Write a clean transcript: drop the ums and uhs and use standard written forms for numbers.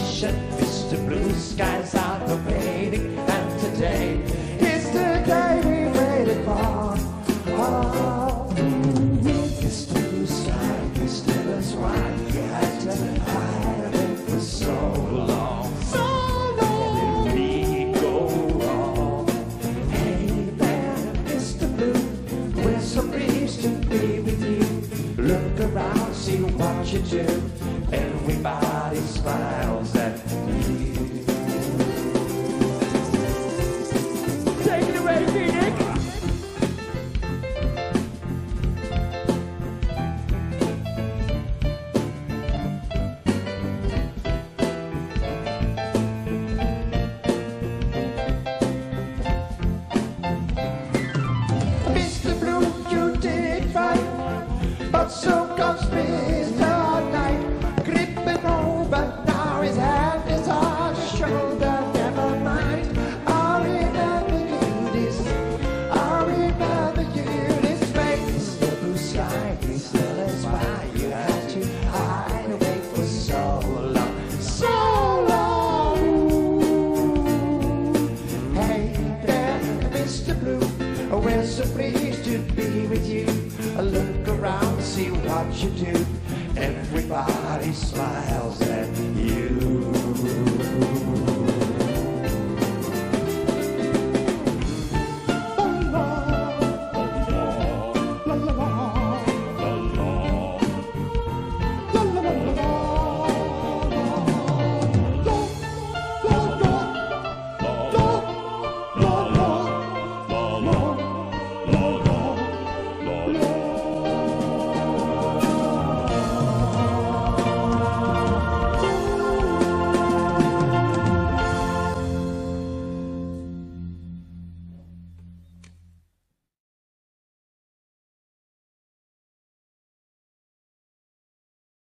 mission. Mr. Blue Skies are pervading, and today is the day we waited for. Oh, Mr. Blue Sky, Mr. That's why you had to hide it for so long. So long. Let me go wrong. Hey there, Mr. Blue, we're so pleased to be with you. Look around, see what you do. Everybody smiles at you. Take it away, Phoenix. Mr. Blue, you did right, but so goes Mr. Knight, gripping over now his hand is on his shoulder. Never mind, I remember you this, I remember you this way. Mr. Blue Sky, please tell us why you had to hide away for so long, so long. Hey there, Mr. Blue, we're so pleased to be with you. Look around, see what you do. Everybody smile